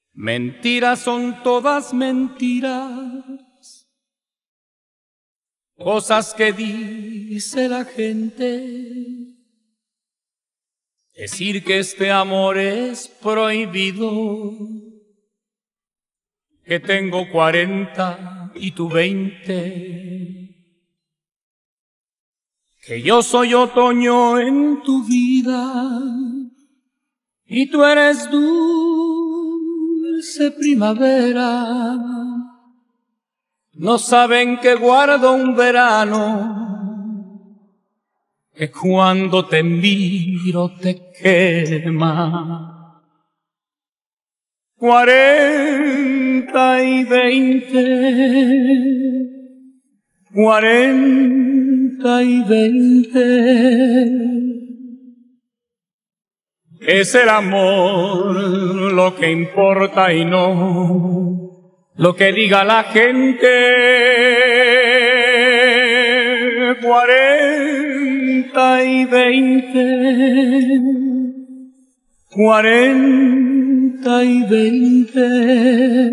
Mentiras son todas mentiras, cosas que dice la gente. Decir que este amor es prohibido, que tengo 40 y tú 20, que yo soy otoño en tu vida y tú eres dulce primavera. No saben que guardo un verano, que cuando te miro te quema. 40 y 20, 40 y 20. Es el amor lo que importa y no lo que diga la gente. 40 y 20, 40 y 20.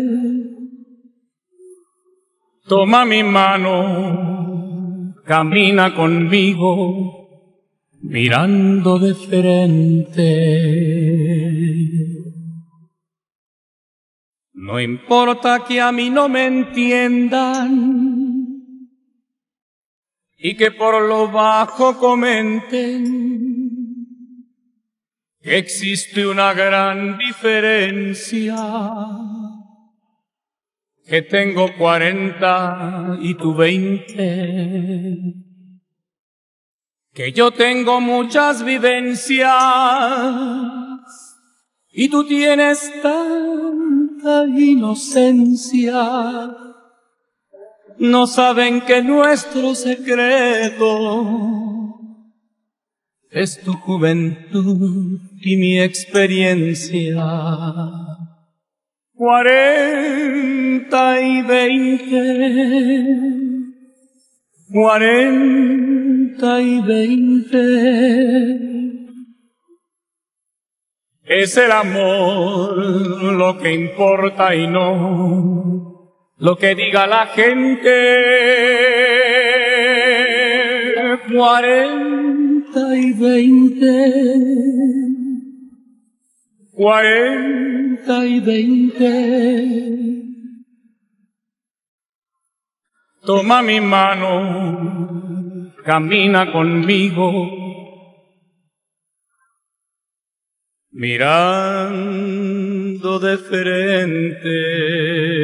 Toma mi mano, camina conmigo, mirando de frente. No importa que a mí no me entiendan y que por lo bajo comenten que existe una gran diferencia, que tengo 40 y tú 20, que yo tengo muchas vivencias y tú tienes tanta inocencia. No saben que nuestro secreto es tu juventud y mi experiencia. 40 y 20, 40 y 20. Es el amor lo que importa y no lo que diga la gente. 40 y 20, 40 y 20. Toma mi mano, camina conmigo, mirando de frente.